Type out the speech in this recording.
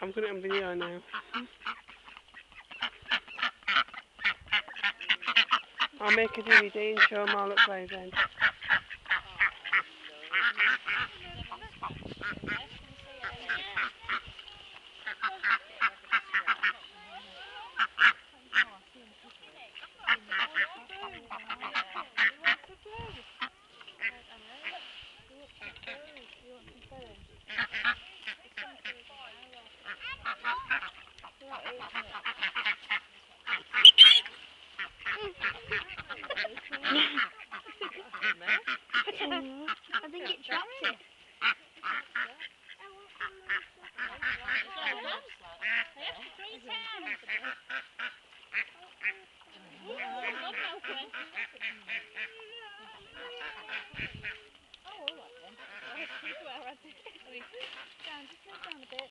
I'm putting it on video now. I'll make a DVD and show them all at Plays End. I think it dropped it. Just down a bit.